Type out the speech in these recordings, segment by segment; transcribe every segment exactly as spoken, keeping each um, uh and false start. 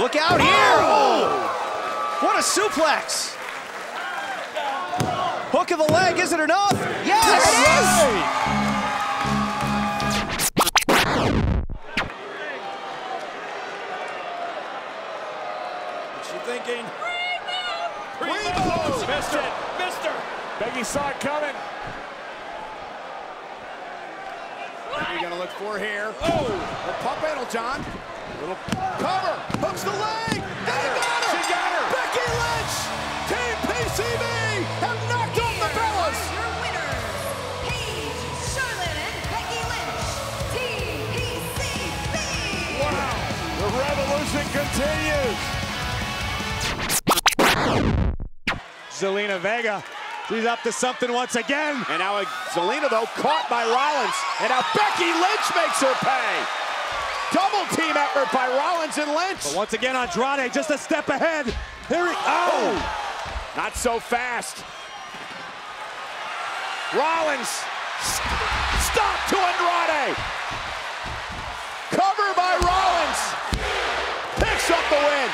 Look out here! Oh! What a suplex! Hook of the leg, is it enough? Yes! There it is! What's she thinking? Primo! Missed it! Missed her! Becky saw it coming. What are you gonna look for here? Oh! The pump handle, John. Little cover. Hooks the leg! Got her! Got her. She got her! Becky Lynch! Team P C B have knocked off the Bellas! Your winners, Paige, Charlotte, and Becky Lynch. Team P C B. Wow! The revolution continues. Zelina Vega, she's up to something once again. And now Zelina, though, caught by Rollins. And now Becky Lynch makes her pay. Double team effort by Rollins and Lynch. But once again, Andrade just a step ahead. Here he, oh! Not so fast. Rollins, st stop to Andrade. Cover by Rollins. Picks up the win.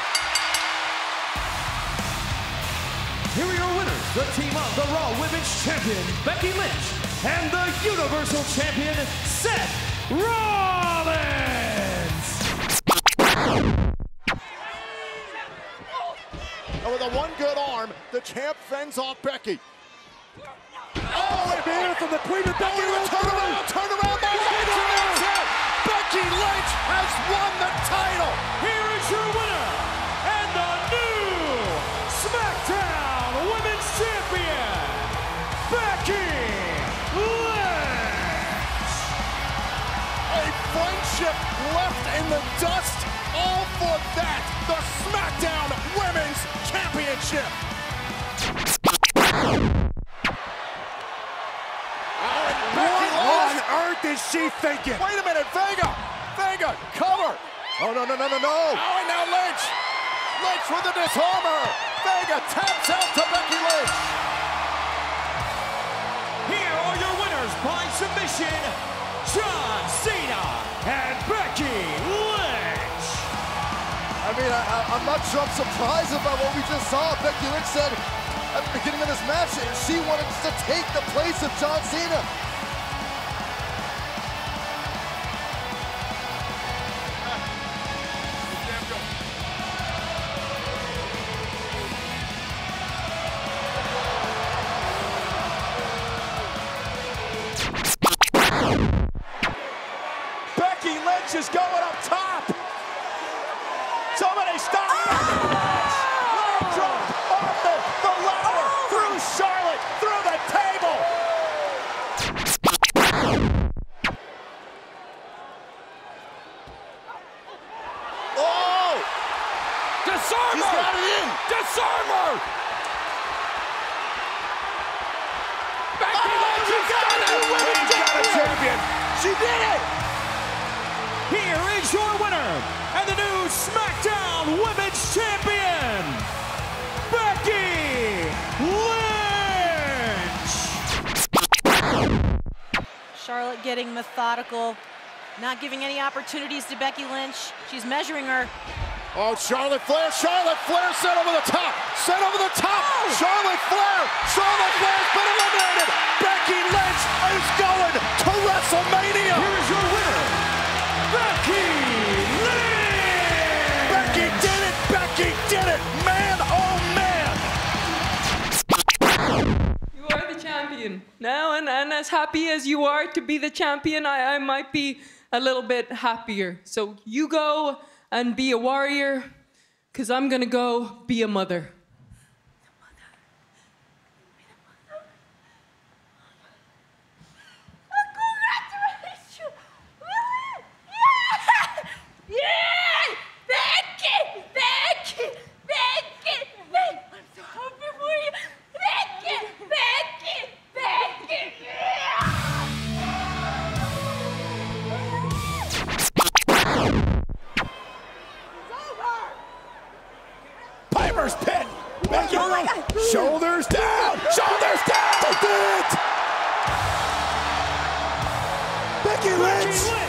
Here are your winners, the team of the Raw Women's Champion, Becky Lynch, and the Universal Champion, Seth Rollins! And with a one good arm, the champ fends off Becky. Oh, and here from the Queen of Becky Lynch. Turn around, turn around, by Lynch, and that's it. Becky Lynch has won the title. Here is your winner, and the new SmackDown Women's Champion, Becky Lynch! A friendship left in the dust, all for that, the SmackDown Women's Championship. What on earth is she thinking? Wait a minute, Vega! Vega, cover! Oh, no, no, no, no, no! Oh, and now Lynch! Lynch with the disarmer! Vega taps out to Becky Lynch! Here are your winners by submission, John Cena and Becky Lynch! I mean, I, I, I'm not sure I'm surprised about what we just saw. Becky Lynch said at the beginning of this match she wanted to take the place of John Cena. Becky Lynch is going up top! Somebody stop! Becky Lynch! Leg drop off the, the ladder! Through Charlotte! Through the table! Oh! Disarmer! She's got it in! Disarmer! Becky Oh, Lynch she has got got it! it! Women's She's got a champion! champion! She did it! Here is your winner, and the new SmackDown Women's Champion, Becky Lynch! Charlotte getting methodical, not giving any opportunities to Becky Lynch. She's measuring her. Oh, Charlotte Flair, Charlotte Flair set over the top, set over the top, oh. Charlotte Flair, Charlotte Flair's been eliminated. Becky Lynch is going to WrestleMania. Here is your winner, Becky Lynch! Becky did it, Becky did it, man, oh man. You are the champion now, and, and as happy as you are to be the champion, I, I might be a little bit happier. So you go and be a warrior, because I'm going to go be a mother. Congratulations! Yeah! Yeah! Becky! Becky! Becky! Becky! I'm so happy for you! Becky! Becky! Becky! Piper's pit. Becky Oh my God. shoulders down, shoulders down. They did it. Becky Lynch. Becky Lynch!